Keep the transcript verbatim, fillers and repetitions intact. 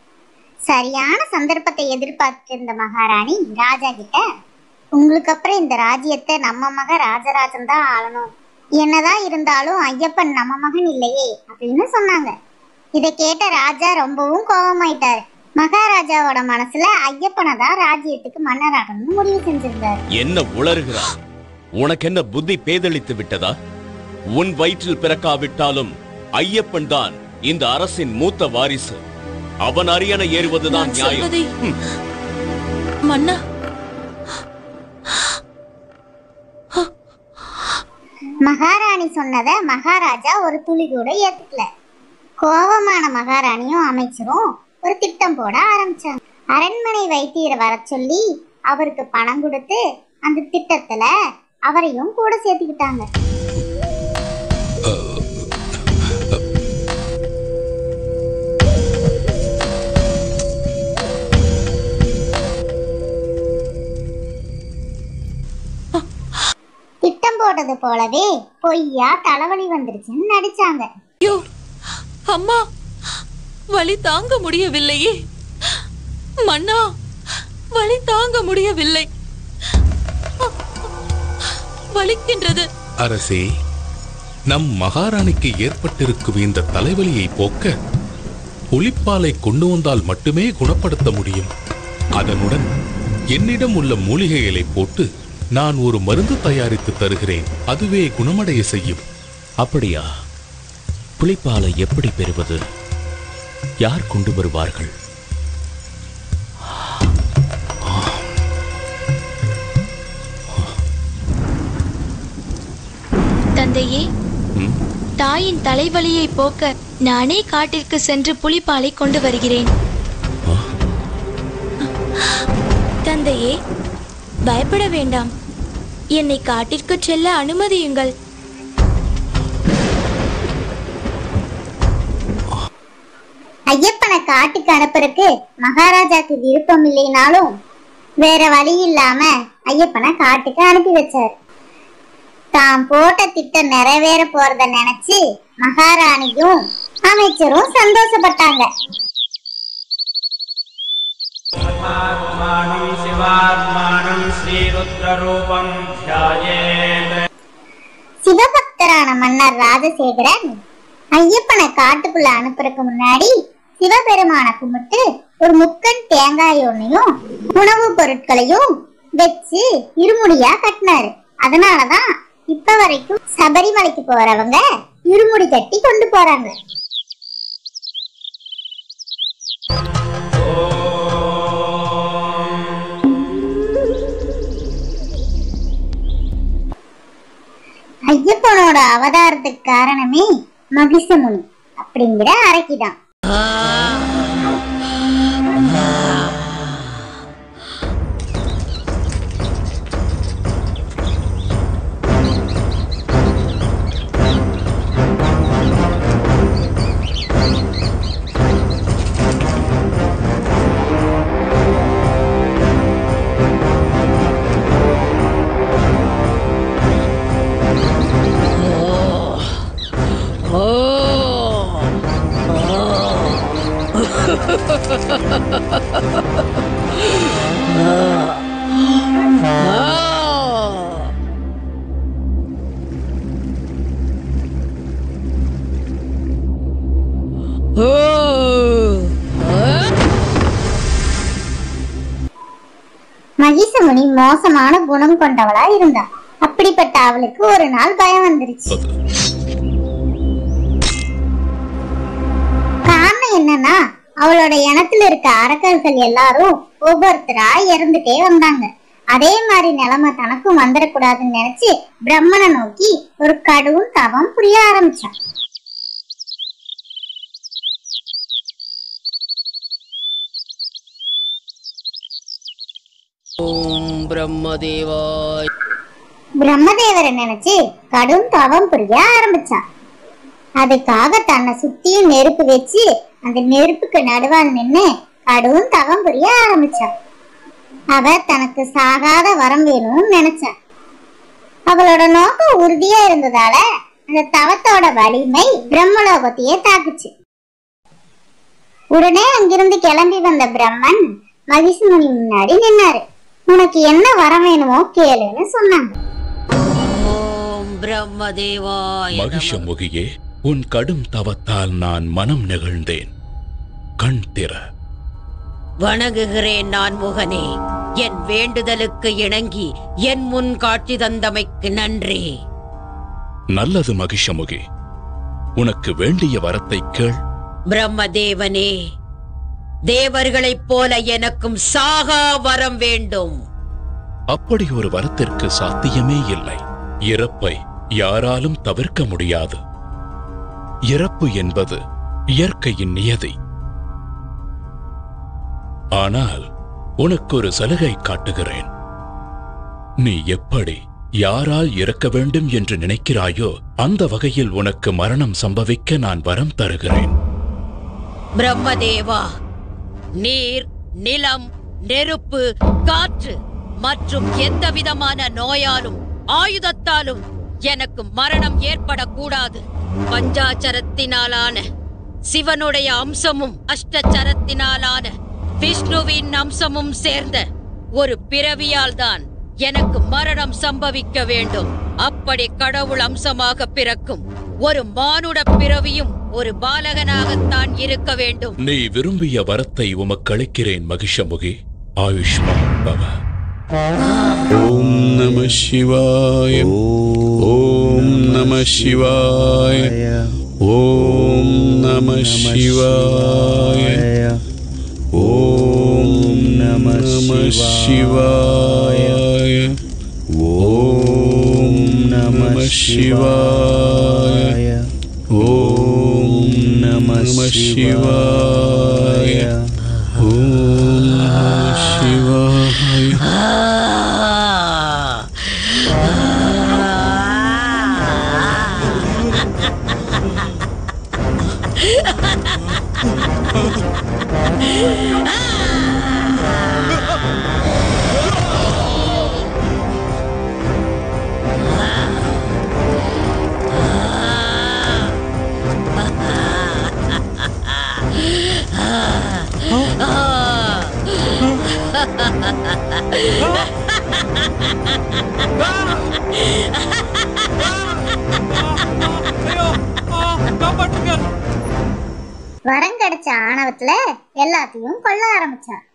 சரியான சந்தர்ப்பத்தை எதிர்பார்த்து இருந்த மகாராணி ராஜா கிட்ட, உங்களுக்கு அப்புறம் இந்த ராஜ்யத்தை நம்ம மகன் ராஜராஜன் தான் ஆளணும், என்னதான் இருந்தாலும் ஐயப்பன் நம்ம மகன் இல்லையே அப்படின்னு சொன்னாங்க. இதை கேட்ட ராஜா ரொம்பவும் கோபமாயிட்டாரு. மகாராஜாவோட மனசுல ஐயப்பனை தான் ராஜ்யத்துக்கு மன்னராகணும்னு முடிவு செஞ்சிருந்தாரு. என்ன உளறுகிறார்? உனக்கு என்ன புத்தி பேதளித்து விட்டதா? உன் வயிற்றில் பிறக்காவிட்டாலும் ஐயப்பன் தான் இந்த அரசின் மூத்த வாரிசு. அவன் அரியணை ஏறுவதுதான் நியாயம். மன்னா, மகாராணி சொன்னதை மகாராஜா ஒரு துளி கூட ஏத்துக்கல. கோபமான மகாராணியும் அமைச்சரும் ஒரு திட்டம் போட ஆரம்பிச்சாங்க. அரண்மனை வைத்தியரை வர சொல்லி அவருக்கு பணம் கொடுத்து அந்த திட்டத்துல அவரையும் கூட சேர்த்துக்கிட்டாங்க. திட்டம் போட்டது போலவே பொய்யா தலைவலி வந்துருச்சுன்னு நடிச்சாங்க. ஐயோ அம்மா, வலி தாங்க முடியவில்லையே. மன்னா, வலி தாங்க முடியவில்லை, வலிக்கின்றது. அரசே, நம் மகாராணிக்கு ஏற்பட்டிருக்கும் இந்த தலைவலியை போக்க புலிப்பாலை கொண்டு வந்தால் மட்டுமே குணப்படுத்த முடியும். அதனுடன் என்னிடம் உள்ள மூலிகைகளை போட்டு நான் ஒரு மருந்து தயாரித்து தருகிறேன். அதுவே குணமடைய செய்யும். அப்படியா? புலிப்பாலை எப்படி பெறுவது? யார் கொண்டு வருவார்கள்? தந்தையே, தாயின் தலைவலியை போக்க நானே காட்டிற்கு சென்று புலிப்பாலை கொண்டு வருகிறேன். தந்தையே, பயப்பட வேண்டாம், என்னை காட்டிற்கு செல்ல அனுமதியுங்கள். ஐயப்பனை காட்டுக்கு அனுப்புறதுக்கு மகாராஜாக்கு விருப்பம் இல்லைனாலும் வேற வழி இல்லாம ஐயப்பனை காட்டுக்கு அனுப்பி வச்சாரு. தான் போட்ட திட்டம் நிறைவேற போறத நினைச்சு மகாராணியும் அமைச்சரும் சந்தோஷப்பட்டாங்க. சிவபக்தரான மன்னர் ராஜசேகரன் ஐயப்பனை காட்டுக்குள்ள அனுப்புறதுக்கு முன்னாடி சிவபெருமான கும்பிட்டு ஒரு முக்கன் தேங்காய் ஒன்னையும் உணவு பொருட்களையும் வச்சு இருமுடியா கட்டினாரு. அதனாலதான் இப்ப வரைக்கும் சபரிமலைக்கு போறவங்க இருமுடி கட்டி கொண்டு போறாங்க. ஐயப்பனோட அவதாரத்துக்கு காரணமே மகிஷமுனி அப்படிங்கிற அரக்கிதான். மகிஷமுனி மோசமான குணம் கொண்டவளா இருந்தா. அப்படிப்பட்ட அவளுக்கு ஒரு நாள் பயம் வந்துருச்சு. காரணம் என்னன்னா, அவளோட இனத்துல இருக்க அரக்கர்கள் எல்லாரும் ஒவ்வொருத்தரா இறந்துட்டே வந்தாங்க. அதே மாதிரி நிலைமை தனக்கும் வந்துடக்கூடாதுன்னு நினைச்சு பிரம்மனை நோக்கி ஒரு கடும் தவம் புரிய ஆரம்பிச்சான். ஓம் பிரம்மதேவாய். பிரம்மதேவரை நினைச்சு கடும் தவம் புரிய ஆரம்பிச்சான். அதுக்காக தன்னை சுத்தியும் நெருப்பு வச்சு அந்த நெருப்புக்கு நடுவால் நின்று கடும் தவம் புரிய ஆரம்பிச்சான். அவ தனக்கு சாகாத வரம் வேணும்னு நினைச்சான். அவளோட நோக்கம் உறுதியா இருந்ததால அந்த தவத்தோட வலிமை பிரம்மலோகத்தையே தாக்குச்சு. உடனே அங்கிருந்து கிளம்பி வந்த பிரம்மன் மகிஷ்முனி முன்னாடி நின்னாரு. உனக்கு என்ன வரம் வேணுமோ கேளுன்னு சொன்னாங்க. ஓம் பிரம்மதேவாய மகிஷமுகியே, உன் கடும் தவத்தால் நான் மனம் நெகிழ்ந்தேன். கண் திற. வணங்குகிறேன் நான் முகனே. என் வேண்டுதலுக்கு இணங்கி என் முன் காட்சி தந்தமைக்கு நன்றி. நல்லது மகிஷமுகி, உனக்கு வேண்டிய வரத்தை கேள். பிரம்மதேவனே, தேவர்களைப் போல எனக்கும் சாகா வரம் வேண்டும். அப்படி ஒரு வரத்திற்கு சாத்தியமே இல்லை. இறப்பை யாராலும் தவிர்க்க முடியாது. இறப்பு என்பது இயற்கையின் நியதி. ஆனால் உனக்கு ஒரு சலுகை காட்டுகிறேன். நீ எப்படி யாரால் இறக்க வேண்டும் என்று நினைக்கிறாயோ அந்த வகையில் உனக்கு மரணம் சம்பவிக்க நான் வரம் தருகிறேன். பிரம்மதேவா, நீர், நிலம், நெருப்பு, காற்று மற்றும் எந்த விதமான நோயாலும் ஆயுதத்தாலும் எனக்கு மரணம் ஏற்படக்கூடாது. பஞ்சாச்சரத்தினாலான சிவனுடைய அம்சமும் அஷ்டச்சரத்தினாலான விஷ்ணுவின் அம்சமும் சேர்ந்த ஒரு பிறவியால் தான் எனக்கு மரணம் சம்பவிக்க வேண்டும். அப்படி கடவுள் அம்சமாக பிறக்கும் ஒரு மானுட பிறவியும் ஒரு பாலகனாகத்தான் இருக்க வேண்டும். நீ விரும்பிய வரத்தை உமக்கு அளிக்கிறேன் மகிஷமுகி. ஆயுஷ்மான் பவ. ஓம் நம சிவாய. ஓம் நம சிவாய. ஓம் நம சிவாய. ஓம் நம சிவாய. ஓம் நம சிவாய. ஓம் நம சிவாய. ஓம் நம சிவாய. வரம் கிடைச்ச ஆணவத்துல எல்லாத்தையும் கொல்ல ஆரம்பிச்சான்.